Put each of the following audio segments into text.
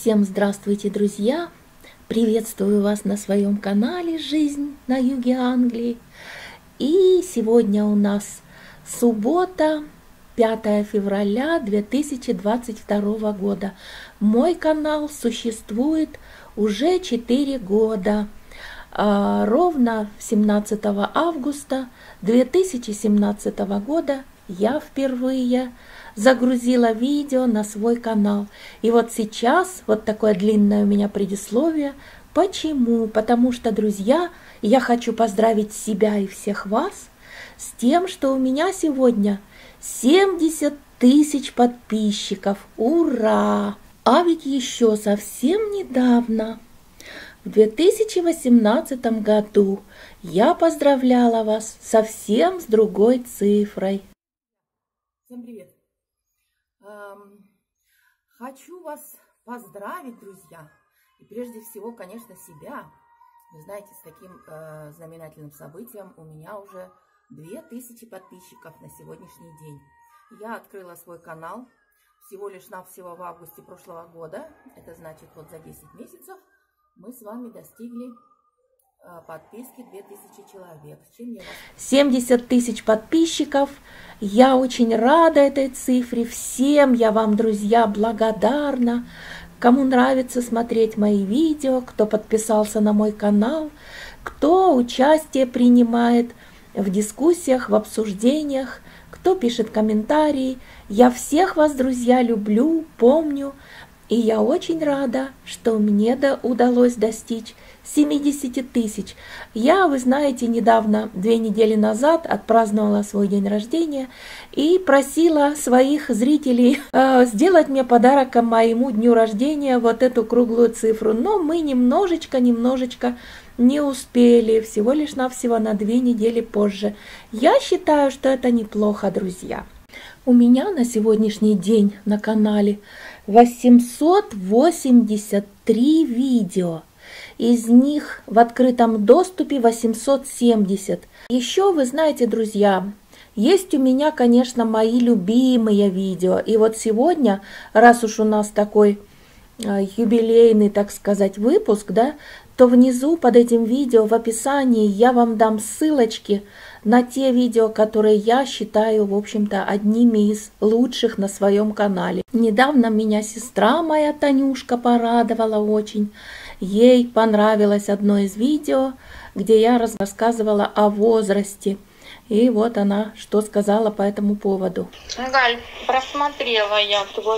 Всем здравствуйте, друзья! Приветствую вас на своем канале «Жизнь на юге Англии». И сегодня у нас суббота, 5 февраля 2022 года. Мой канал существует уже 4 года. Ровно 17 августа 2017 года я впервые загрузила видео на свой канал. И вот сейчас вот такое длинное у меня предисловие. Почему? Потому что, друзья, я хочу поздравить себя и всех вас с тем, что у меня сегодня 70 тысяч подписчиков. Ура! А ведь еще совсем недавно, в 2018 году, я поздравляла вас совсем с другой цифрой. Всем привет! Хочу вас поздравить, друзья, и прежде всего, конечно, себя. Вы знаете, с таким знаменательным событием у меня уже 2000 подписчиков на сегодняшний день. Я открыла свой канал всего лишь навсего в августе прошлого года. Это значит, вот за 10 месяцев мы с вами достигли подписки 2000 человек. С чем я вас... 70 тысяч подписчиков. Я очень рада этой цифре. Всем я вам, друзья, благодарна. Кому нравится смотреть мои видео, кто подписался на мой канал, кто участие принимает в дискуссиях, в обсуждениях, кто пишет комментарии. Я всех вас, друзья, люблю, помню. И я очень рада, что мне удалось достичь 70 тысяч. Я, вы знаете, недавно, 2 недели назад, отпраздновала свой день рождения и просила своих зрителей сделать мне подарок к моему дню рождения, вот эту круглую цифру. Но мы немножечко не успели, всего лишь навсего на 2 недели позже. Я считаю, что это неплохо, друзья. У меня на сегодняшний день на канале 883 видео. Из них в открытом доступе 870. Еще вы знаете, друзья, есть у меня, конечно, мои любимые видео. И вот сегодня, раз уж у нас такой юбилейный, так сказать, выпуск, да, то внизу под этим видео в описании я вам дам ссылочки на те видео, которые я считаю, в общем-то, одними из лучших на своем канале. Недавно меня сестра моя Танюшка порадовала очень. Ей понравилось одно из видео, где я рассказывала о возрасте. И вот она что сказала по этому поводу. Галь, просмотрела я твой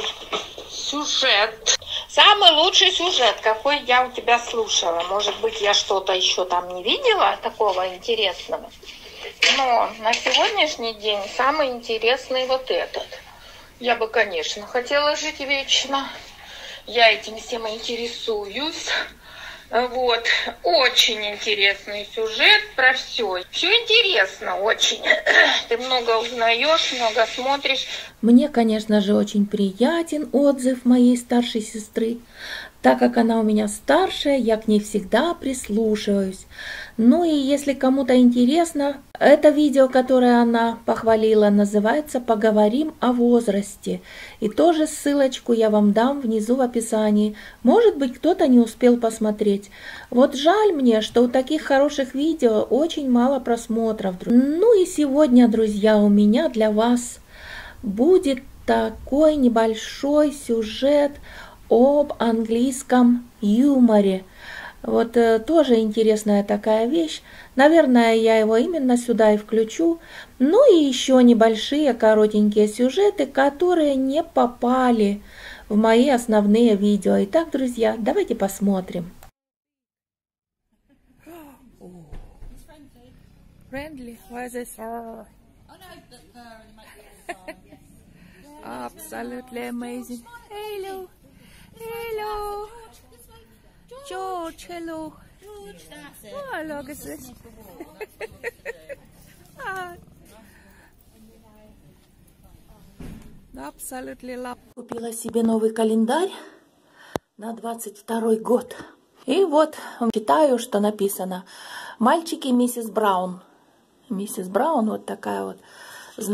сюжет. Самый лучший сюжет, какой я у тебя слушала. Может быть, я что-то еще там не видела такого интересного. Но на сегодняшний день самый интересный вот этот. Я бы, конечно, хотела жить вечно. Я этим всем интересуюсь. Вот. Очень интересный сюжет про все. Все интересно очень. Ты много узнаешь, много смотришь. Мне, конечно же, очень приятен отзыв моей старшей сестры. Так как она у меня старшая, я к ней всегда прислушиваюсь. Ну и если кому-то интересно, это видео, которое она похвалила, называется «Поговорим о возрасте». И тоже ссылочку я вам дам внизу в описании. Может быть, кто-то не успел посмотреть. Вот жаль мне, что у таких хороших видео очень мало просмотров. Ну и сегодня, друзья, у меня для вас будет такой небольшой сюжет об английском юморе. Вот тоже интересная такая вещь. Наверное, я его именно сюда и включу. Ну и еще небольшие коротенькие сюжеты, которые не попали в мои основные видео. Итак, друзья, давайте посмотрим. Friendly, why is this? Absolutely amazing. Hello. Hello. George, hello. Oh, look at this. Absolutely love. Купила себе новый календарь на 22 год. И вот читаю, что написано. Мальчики миссис Браун. Миссис Браун, вот такая вот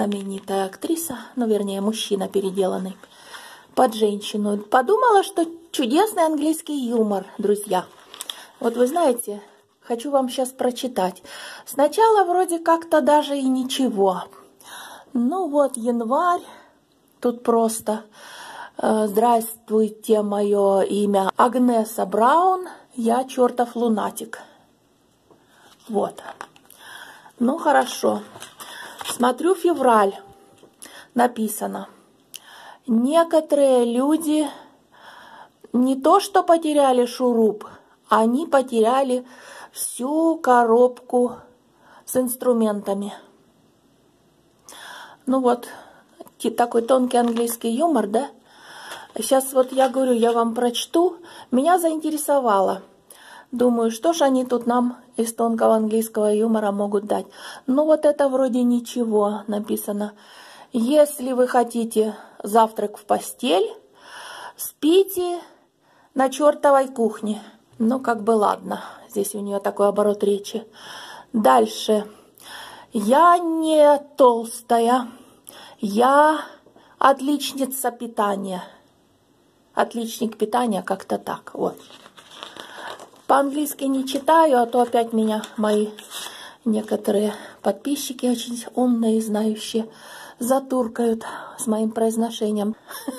знаменитая актриса, ну, вернее, мужчина переделанный под женщину. Подумала, что чудесный английский юмор, друзья. Вот вы знаете, хочу вам сейчас прочитать. Сначала вроде как-то даже и ничего. Ну вот, январь, тут просто «Здравствуйте, мое имя Агнеса Браун, я чертов лунатик». Вот. Ну, хорошо. Смотрю февраль. Написано. Некоторые люди не то что потеряли шуруп, они потеряли всю коробку с инструментами. Ну вот, такой тонкий английский юмор, да? Сейчас вот я говорю, я вам прочту. Меня заинтересовало. Думаю, что ж они тут нам из тонкого английского юмора могут дать. Ну вот это вроде ничего написано. Если вы хотите завтрак в постель, спите на чертовой кухне. Ну, как бы ладно. Здесь у нее такой оборот речи. Дальше. Я не толстая. Я отличница питания. Отличник питания, как-то так. Вот. По-английски не читаю, а то опять меня мои некоторые подписчики очень умные и знающие затуркают с моим произношением.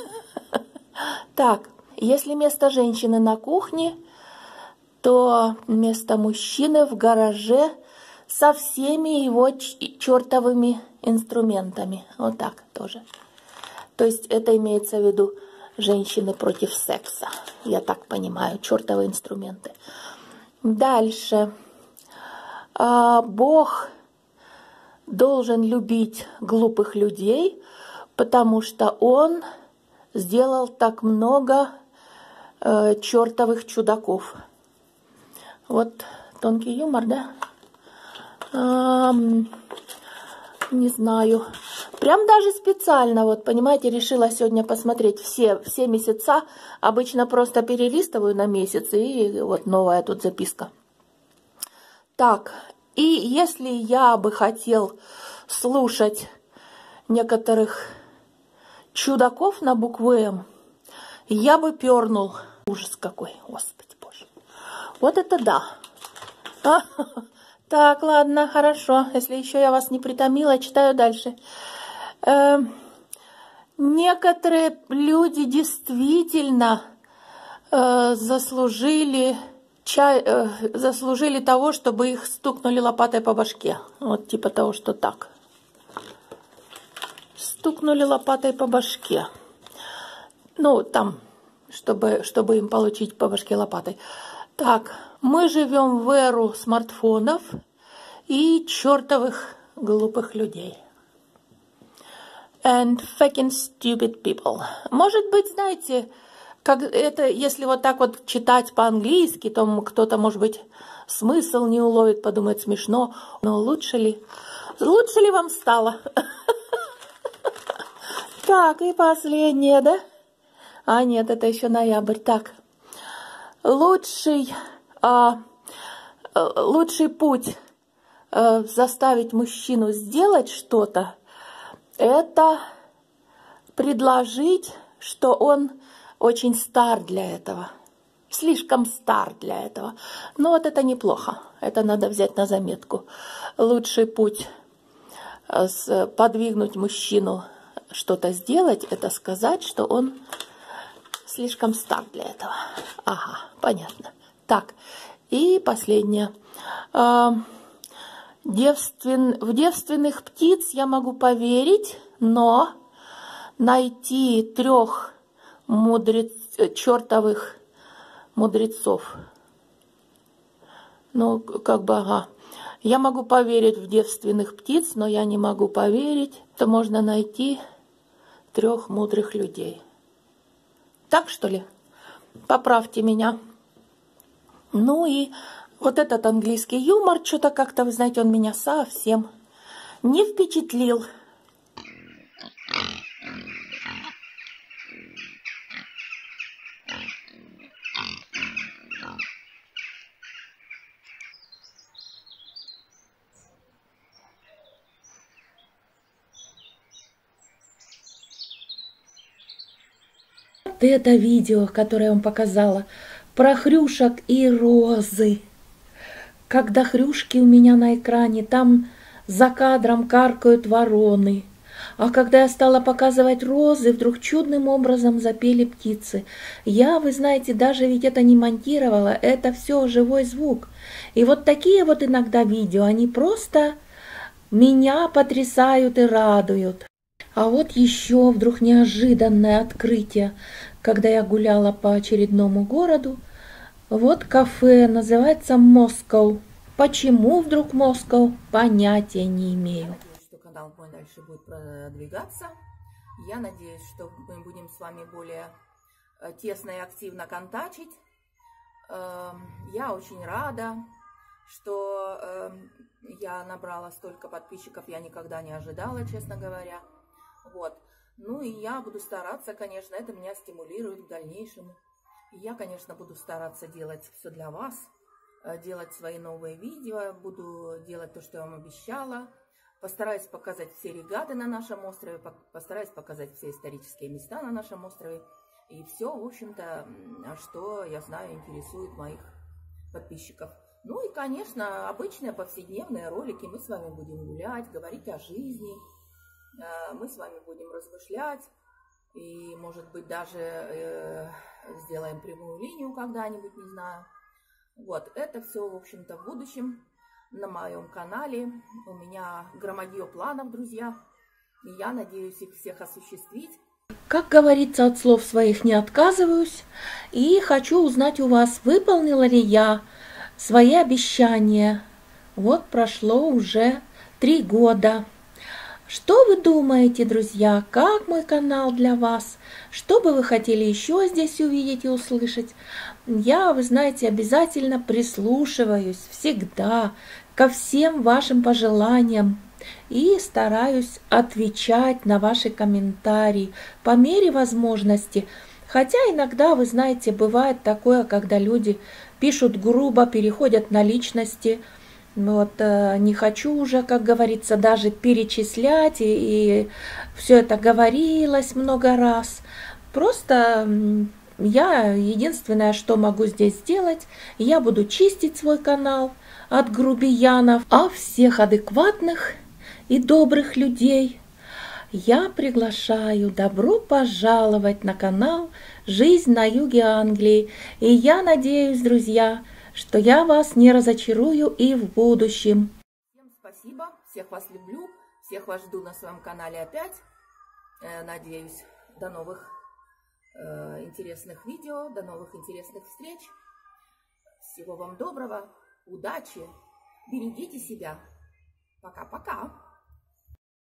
Так, если место женщины на кухне, то место мужчины в гараже со всеми его чертовыми инструментами. Вот так тоже. То есть это имеется в виду женщины против секса. Я так понимаю, чертовы инструменты. Дальше. Бог должен любить глупых людей, потому что Он сделал так много чертовых чудаков. Вот тонкий юмор, да? Не знаю. Прям даже специально, вот, понимаете, решила сегодня посмотреть все месяца. Обычно просто перелистываю на месяц, и вот новая тут записка. Так, и если я бы хотел слушать некоторых чудаков на букву «М», я бы пернул. Ужас какой, Господи Боже. Вот это да. Так, ладно, хорошо. Если еще я вас не притомила, читаю дальше. Некоторые люди действительно заслужили того, чтобы их стукнули лопатой по башке. Вот типа того, что так. Стукнули лопатой по башке. Ну, там, чтобы им получить по башке лопатой. Так, мы живем в эру смартфонов и чертовых глупых людей. And fucking stupid people. Может быть, знаете, как это, если вот так вот читать по-английски, то кто-то, может быть, смысл не уловит, подумает смешно. Но лучше ли вам стало? Так, и последнее, да? А нет, это еще ноябрь. Так, лучший путь заставить мужчину сделать что-то, это предложить, что он очень стар для этого, слишком стар для этого. Но вот это неплохо, это надо взять на заметку. Лучший путь подвигнуть мужчину что-то сделать, это сказать, что он слишком стар для этого. Ага, понятно. Так, и последнее. В девственных птиц я могу поверить, но найти 3 чертовых мудрецов. Ну, как бы, ага. Я могу поверить в девственных птиц, но я не могу поверить, что можно найти 3 мудрых людей. Так, что ли? Поправьте меня. Ну и вот этот английский юмор, что-то как-то, вы знаете, он меня совсем не впечатлил. это видео, которое я вам показала, про хрюшек и розы. Когда хрюшки у меня на экране, там за кадром каркают вороны. А когда я стала показывать розы, вдруг чудным образом запели птицы. Я, вы знаете, даже ведь это не монтировала, это все живой звук. И вот такие вот иногда видео, они просто меня потрясают и радуют. А вот еще вдруг неожиданное открытие, когда я гуляла по очередному городу. Вот кафе, называется Moscow. Почему вдруг Moscow? Понятия не имею. Что канал мой дальше будет продвигаться. Я надеюсь, что мы будем с вами более тесно и активно контачить. Я очень рада, что я набрала столько подписчиков, я никогда не ожидала, честно говоря. Вот. Ну и я буду стараться, конечно, это меня стимулирует в дальнейшем. Я, конечно, буду стараться делать все для вас, делать свои новые видео, буду делать то, что я вам обещала. Постараюсь показать все регаты на нашем острове, постараюсь показать все исторические места на нашем острове. И все, в общем-то, что, я знаю, интересует моих подписчиков. Ну и, конечно, обычные повседневные ролики. Мы с вами будем гулять, говорить о жизни. Мы с вами будем размышлять. И, может быть, даже сделаем прямую линию когда-нибудь, не знаю. Вот, это все, в общем-то, в будущем на моем канале. У меня громадье планов, друзья. И я надеюсь их всех осуществить. Как говорится, от слов своих не отказываюсь. И хочу узнать у вас, выполнила ли я свои обещания. Вот прошло уже 3 года. Что вы думаете, друзья? Как мой канал для вас? Что бы вы хотели еще здесь увидеть и услышать? Я, вы знаете, обязательно прислушиваюсь всегда ко всем вашим пожеланиям и стараюсь отвечать на ваши комментарии по мере возможности. Хотя иногда, вы знаете, бывает такое, когда люди пишут грубо, переходят на личности. Вот, не хочу уже, как говорится, даже перечислять, и все это говорилось много раз. Просто я единственное, что могу здесь сделать, я буду чистить свой канал от грубиянов, а всех адекватных и добрых людей я приглашаю добро пожаловать на канал «Жизнь на юге Англии». И я надеюсь, друзья, что я вас не разочарую и в будущем. Всем спасибо, всех вас люблю, всех вас жду на своем канале опять. Надеюсь, до новых интересных видео, до новых интересных встреч. Всего вам доброго, удачи, берегите себя. Пока-пока.